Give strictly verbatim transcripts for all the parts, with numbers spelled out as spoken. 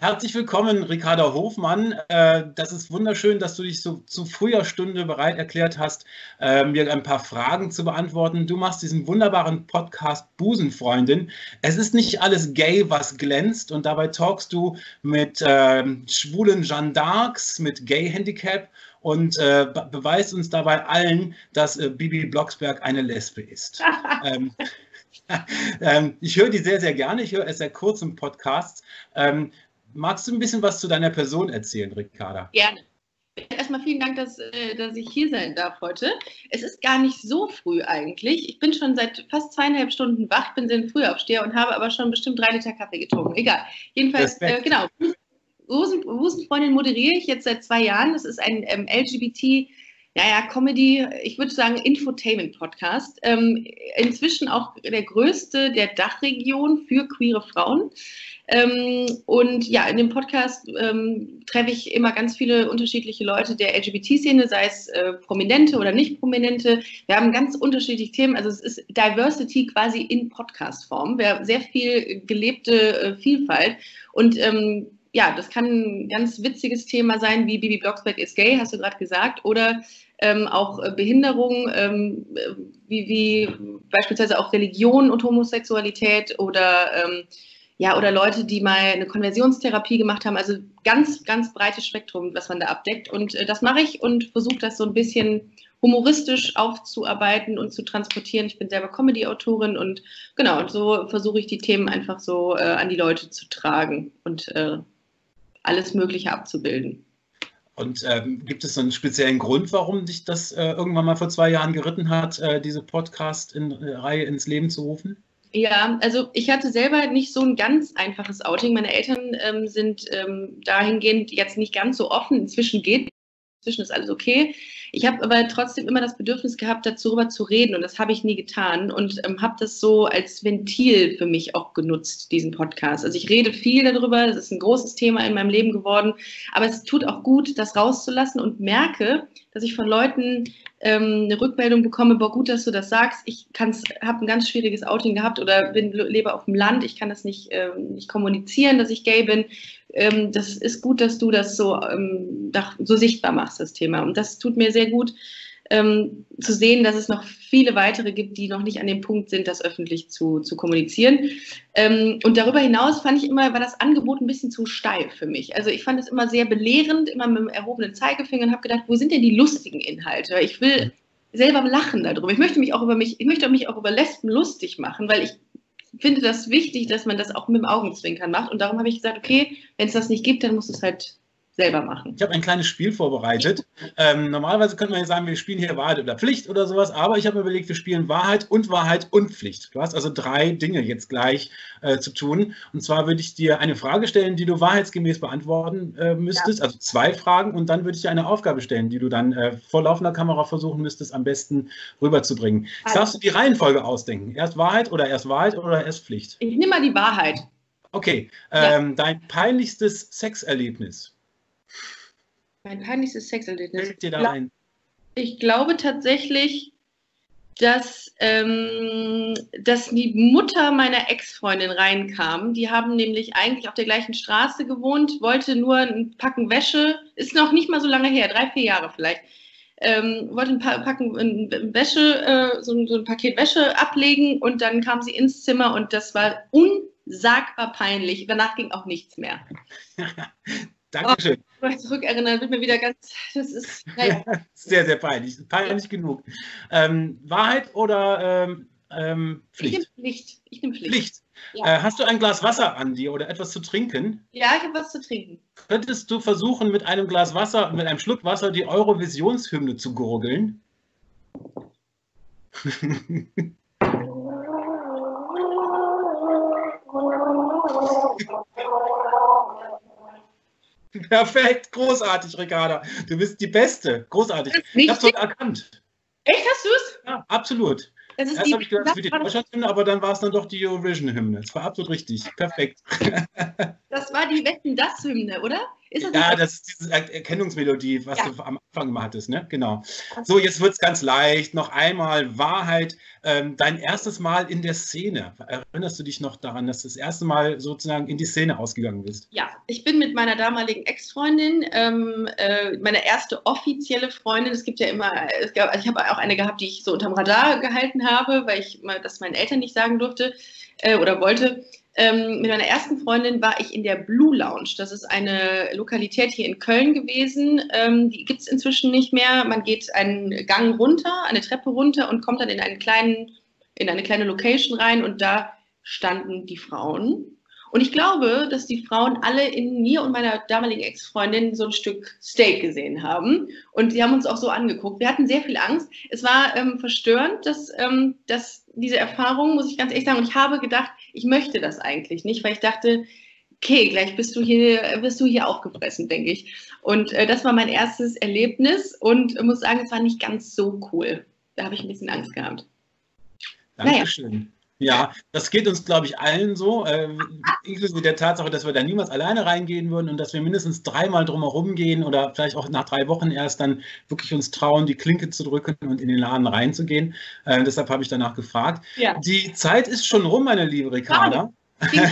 Herzlich willkommen, Ricarda Hofmann. Das ist wunderschön, dass du dich so zu früher Stunde bereit erklärt hast, mir ein paar Fragen zu beantworten. Du machst diesen wunderbaren Podcast Busenfreundin. Es ist nicht alles gay, was glänzt, und dabei talkst du mit äh, schwulen Jeanne d'Arcs, mit Gay-Handicap und äh, be beweist uns dabei allen, dass äh, Bibi Blocksberg eine Lesbe ist. ähm, ähm, ich höre die sehr, sehr gerne. Ich höre es sehr kurz im Podcast. Ähm, Magst du ein bisschen was zu deiner Person erzählen, Ricarda? Gerne. Erstmal vielen Dank, dass, dass ich hier sein darf heute. Es ist gar nicht so früh eigentlich. Ich bin schon seit fast zweieinhalb Stunden wach, bin sehr ein Frühaufsteher und habe aber schon bestimmt drei Liter Kaffee getrunken. Egal. Jedenfalls, äh, genau. Busenfreundin moderiere ich jetzt seit zwei Jahren. Das ist ein ähm, L G B T, naja, Comedy, ich würde sagen Infotainment-Podcast. Ähm, inzwischen auch der größte der Dachregion für queere Frauen. Ähm, und ja, in dem Podcast ähm, treffe ich immer ganz viele unterschiedliche Leute der L G B T-Szene, sei es äh, Prominente oder nicht Prominente. Wir haben ganz unterschiedliche Themen, also es ist Diversity quasi in Podcast-Form. Wir haben sehr viel gelebte äh, Vielfalt und ähm, ja, das kann ein ganz witziges Thema sein, wie Bibi Blocksberg ist gay, hast du gerade gesagt, oder ähm, auch äh, Behinderung, ähm, wie, wie beispielsweise auch Religion und Homosexualität oder ähm, ja, oder Leute, die mal eine Konversionstherapie gemacht haben, also ganz, ganz breites Spektrum, was man da abdeckt. Und äh, das mache ich und versuche das so ein bisschen humoristisch aufzuarbeiten und zu transportieren. Ich bin selber Comedy-Autorin und genau, und so versuche ich die Themen einfach so äh, an die Leute zu tragen und äh, alles Mögliche abzubilden. Und ähm, gibt es so einen speziellen Grund, warum dich das äh, irgendwann mal vor zwei Jahren geritten hat, äh, diese Podcast-Reihe ins Leben zu rufen? Ja, also ich hatte selber nicht so ein ganz einfaches Outing. Meine Eltern ähm, sind ähm, dahingehend jetzt nicht ganz so offen. Inzwischen geht, inzwischen ist alles okay. Ich habe aber trotzdem immer das Bedürfnis gehabt, darüber zu reden, und das habe ich nie getan und ähm, habe das so als Ventil für mich auch genutzt, diesen Podcast. Also ich rede viel darüber, das ist ein großes Thema in meinem Leben geworden, aber es tut auch gut, das rauszulassen, und merke, dass ich von Leuten ähm, eine Rückmeldung bekomme, boah, gut, dass du das sagst, ich habe ein ganz schwieriges Outing gehabt oder bin, lebe auf dem Land, ich kann das nicht, ähm, nicht kommunizieren, dass ich gay bin. Ähm, das ist gut, dass du das so, ähm, so sichtbar machst, das Thema. Und das tut mir sehr gut, ähm, zu sehen, dass es noch viele weitere gibt, die noch nicht an dem Punkt sind, das öffentlich zu, zu kommunizieren. Ähm, und darüber hinaus fand ich immer, war das Angebot ein bisschen zu steif für mich. Also ich fand es immer sehr belehrend, immer mit dem erhobenen Zeigefinger, und habe gedacht, wo sind denn die lustigen Inhalte? Ich will selber lachen darüber. Ich möchte mich auch über mich, ich möchte mich auch über Lesben lustig machen, weil ich finde das wichtig, dass man das auch mit dem Augenzwinkern macht. Und darum habe ich gesagt, okay, wenn es das nicht gibt, dann muss es halt selber machen. Ich habe ein kleines Spiel vorbereitet. Ähm, normalerweise könnte man ja sagen, wir spielen hier Wahrheit oder Pflicht oder sowas, aber ich habe mir überlegt, wir spielen Wahrheit und Wahrheit und Pflicht. Du hast also drei Dinge jetzt gleich äh, zu tun. Und zwar würde ich dir eine Frage stellen, die du wahrheitsgemäß beantworten äh, müsstest, ja. Also zwei Fragen, und dann würde ich dir eine Aufgabe stellen, die du dann äh, vor laufender Kamera versuchen müsstest, am besten rüberzubringen. Jetzt also darfst du die Reihenfolge ausdenken. Erst Wahrheit oder erst Wahrheit oder erst Pflicht? Ich nehme mal die Wahrheit. Okay, ähm, ja. Dein peinlichstes Sexerlebnis? Mein peinlichstes Sexerlebnis. Fällt dir da ein? Ich glaube tatsächlich, dass, ähm, dass die Mutter meiner Ex-Freundin reinkam. Die haben nämlich eigentlich auf der gleichen Straße gewohnt, wollte nur ein Packen Wäsche, ist noch nicht mal so lange her, drei, vier Jahre vielleicht, ähm, wollte ein paar Packen Wäsche, äh, so, so ein Paket Wäsche ablegen, und dann kam sie ins Zimmer und das war unsagbar peinlich. Danach ging auch nichts mehr. Dankeschön. Oh, wenn ich zurückerinnere, wird mir wieder ganz, das ist, naja. Sehr, sehr peinlich, peinlich ja. genug. Ähm, Wahrheit oder ähm, ähm, Pflicht? Ich nehme Pflicht. Ich nehme Pflicht. Pflicht. Ja. Äh, hast du ein Glas Wasser an dir oder etwas zu trinken? Ja, ich habe was zu trinken. Könntest du versuchen, mit einem Glas Wasser, mit einem Schluck Wasser die Eurovisionshymne zu gurgeln? Perfekt, großartig, Ricarda. Du bist die Beste. Großartig. Ich habe es erkannt. Echt, hast du es? Ja, absolut. Das ist Erst habe ich gedacht, es wird die Deutschlandhymne, aber dann war es dann doch die Eurovision-Hymne. Das war absolut richtig. Perfekt. Das war die Wetten-das-Hymne, oder? Ist das Ja, nicht das ist diese Er- Erkennungsmelodie, was Ja. du am Anfang immer hattest, ne? Genau. So, jetzt wird es ganz leicht. Noch einmal Wahrheit. Ähm, dein erstes Mal in der Szene. Erinnerst du dich noch daran, dass du das erste Mal sozusagen in die Szene ausgegangen bist? Ja, ich bin mit meiner damaligen Ex-Freundin, ähm, äh, meine erste offizielle Freundin, es gibt ja immer, es gab, also ich habe auch eine gehabt, die ich so unterm Radar gehalten habe, weil ich mal, das meinen Eltern nicht sagen durfte äh, oder wollte. Ähm, mit meiner ersten Freundin war ich in der Blue Lounge. Das ist eine Lokalität hier in Köln gewesen. Ähm, die gibt es inzwischen nicht mehr. Man geht einen Gang runter, eine Treppe runter und kommt dann in einen kleinen, in eine kleine Location rein und da standen die Frauen. Und ich glaube, dass die Frauen alle in mir und meiner damaligen Ex-Freundin so ein Stück Steak gesehen haben. Und sie haben uns auch so angeguckt. Wir hatten sehr viel Angst. Es war ähm, verstörend, dass, ähm, dass diese Erfahrung, muss ich ganz ehrlich sagen, und ich habe gedacht, ich möchte das eigentlich nicht, weil ich dachte, okay, gleich bist du hier, wirst du hier aufgefressen, denke ich. Und äh, das war mein erstes Erlebnis und ich muss sagen, es war nicht ganz so cool. Da habe ich ein bisschen Angst gehabt. Dankeschön. Naja. Ja, das geht uns, glaube ich, allen so, äh, inklusive der Tatsache, dass wir da niemals alleine reingehen würden und dass wir mindestens dreimal drumherum gehen oder vielleicht auch nach drei Wochen erst dann wirklich uns trauen, die Klinke zu drücken und in den Laden reinzugehen. Äh, deshalb habe ich danach gefragt. Ja. Die Zeit ist schon rum, meine liebe Ricarda. Ich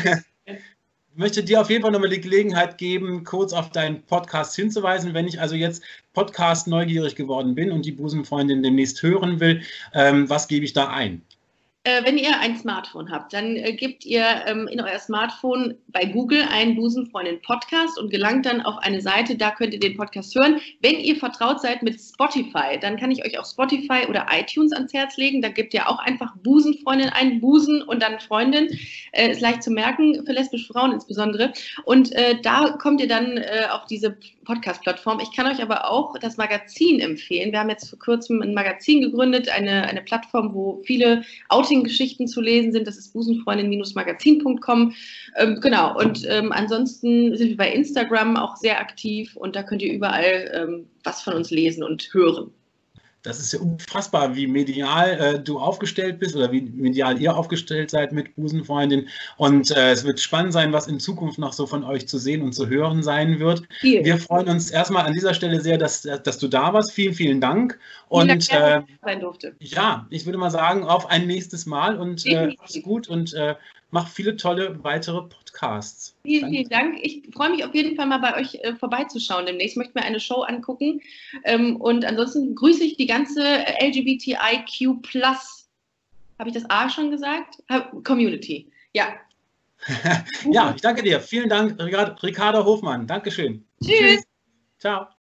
möchte dir auf jeden Fall nochmal die Gelegenheit geben, kurz auf deinen Podcast hinzuweisen. Wenn ich also jetzt Podcast neugierig geworden bin und die Busenfreundin demnächst hören will, ähm, was gebe ich da ein? Wenn ihr ein Smartphone habt, dann äh, gebt ihr ähm, in euer Smartphone bei Google einen Busenfreundin Podcast und gelangt dann auf eine Seite, da könnt ihr den Podcast hören. Wenn ihr vertraut seid mit Spotify, dann kann ich euch auch Spotify oder iTunes ans Herz legen. Da gebt ihr auch einfach Busenfreundin ein, Busen und dann Freundin. Äh, ist leicht zu merken, für lesbische Frauen insbesondere. Und äh, da kommt ihr dann äh, auf diese Podcast-Plattform. Ich kann euch aber auch das Magazin empfehlen. Wir haben jetzt vor kurzem ein Magazin gegründet, eine, eine Plattform, wo viele Outing-Geschichten zu lesen sind. Das ist busenfreundin Magazin punkt com. Ähm, genau, und ähm, ansonsten sind wir bei Instagram auch sehr aktiv und da könnt ihr überall ähm, was von uns lesen und hören. Das ist ja unfassbar, wie medial äh, du aufgestellt bist oder wie medial ihr aufgestellt seid mit Busenfreundin. Und äh, es wird spannend sein, was in Zukunft noch so von euch zu sehen und zu hören sein wird. Vielen. Wir freuen uns erstmal an dieser Stelle sehr, dass, dass du da warst. Vielen, vielen Dank. Und vielen Dank, dass ich sein durfte. Ja, ich würde mal sagen, auf ein nächstes Mal und äh, mach's gut und äh, mach viele tolle weitere Podcasts. Vielen, Danke. vielen Dank. Ich freue mich auf jeden Fall mal bei euch äh, vorbeizuschauen demnächst. Ich möchte mir eine Show angucken. Ähm, und ansonsten grüße ich die ganze L G B T I Q plus, habe ich das A schon gesagt? Community. Ja. Ja, ich danke dir. Vielen Dank, Ricarda Hofmann. Dankeschön. Tschüss. Tschüss. Ciao.